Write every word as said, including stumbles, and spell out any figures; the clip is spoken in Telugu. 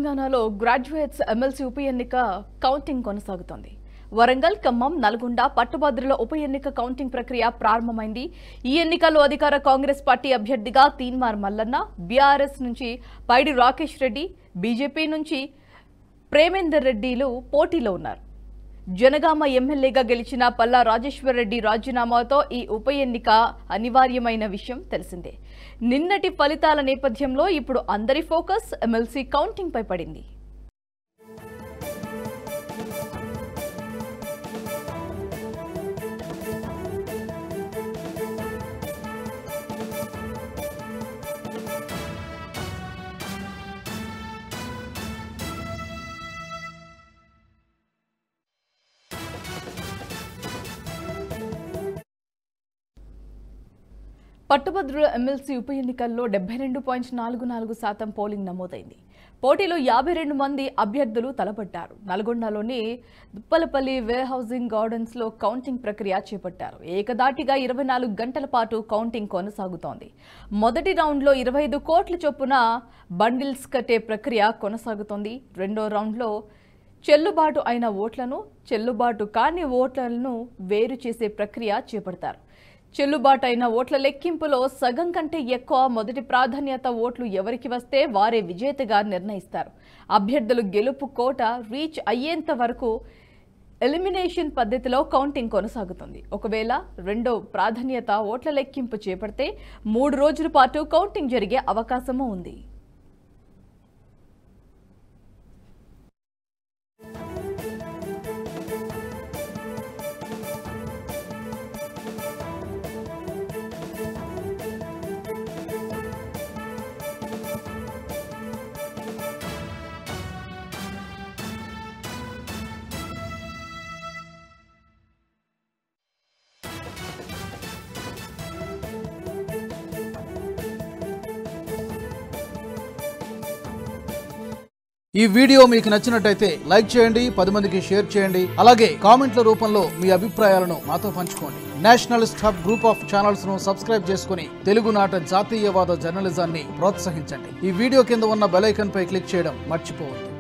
తెలంగాణలో గ్రాడ్యుయేట్స్ ఎమ్మెల్సీ ఉప ఎన్నిక కౌంటింగ్ కొనసాగుతోంది. వరంగల్, ఖమ్మం, నల్గొండ, పట్టుభద్రుల ఉప ఎన్నిక కౌంటింగ్ ప్రక్రియ ప్రారంభమైంది. ఈ ఎన్నికల్లో అధికార కాంగ్రెస్ పార్టీ అభ్యర్థిగా తీన్మార్ మల్లన్న, బీఆర్ఎస్ నుంచి పైడి రాకేష్ రెడ్డి, బీజేపీ నుంచి ప్రేమేందర్ రెడ్డిలు పోటీలో ఉన్నారు. జనగామ ఎమ్మెల్యేగా గెలిచిన పల్లా రాజేశ్వర్ రెడ్డి రాజీనామాతో ఈ ఉప ఎన్నిక అనివార్యమైన విషయం తెలిసిందే. నిన్నటి ఫలితాల నేపథ్యంలో ఇప్పుడు అందరి ఫోకస్ ఎమ్మెల్సీ కౌంటింగ్ పై పడింది. పట్టుభద్రుల ఎమ్మెల్సీ ఉప ఎన్నికల్లో డెబ్బై రెండు పాయింట్ నాలుగు నాలుగు శాతం పోలింగ్ నమోదైంది. పోటీలో యాభై రెండు మంది అభ్యర్థులు తలపడ్డారు. నల్గొండలోని దుప్పలపల్లి వేర్ హౌసింగ్ గార్డెన్స్ లో కౌంటింగ్ ప్రక్రియ చేపట్టారు. ఏకదాటిగా ఇరవై నాలుగు గంటల పాటు కౌంటింగ్ కొనసాగుతోంది. మొదటి రౌండ్లో ఇరవై ఐదు కోట్ల చొప్పున బండిల్స్ కట్టే ప్రక్రియ కొనసాగుతోంది. రెండో రౌండ్లో చెల్లుబాటు అయిన ఓట్లను, చెల్లుబాటు కాని ఓట్లను వేరు చేసే ప్రక్రియ చేపడతారు. చెల్లుబాటు అయిన ఓట్ల లెక్కింపులో సగం కంటే ఎక్కువ మొదటి ప్రాధాన్యత ఓట్లు ఎవరికి వస్తే వారే విజేతగా నిర్ణయిస్తారు. అభ్యర్థులు గెలుపు కోట రీచ్ అయ్యేంత వరకు ఎలిమినేషన్ పద్ధతిలో కౌంటింగ్ కొనసాగుతుంది. ఒకవేళ రెండో ప్రాధాన్యత ఓట్ల లెక్కింపు చేపడితే మూడు రోజుల పాటు కౌంటింగ్ జరిగే అవకాశమూ ఉంది. ఈ వీడియో మీకు నచ్చినట్టయితే లైక్ చేయండి, పది మందికి షేర్ చేయండి. అలాగే కామెంట్ల రూపంలో మీ అభిప్రాయాలను మాతో పంచుకోండి. Nationalist hub group of channels ను సబ్స్క్రైబ్ చేసుకుని తెలుగునాట జాతీయవాద జర్నలిజాన్ని ప్రోత్సహించండి. ఈ వీడియో కింద ఉన్న బెల్ ఐకాన్ పై క్లిక్ చేయడం మర్చిపోవద్దు.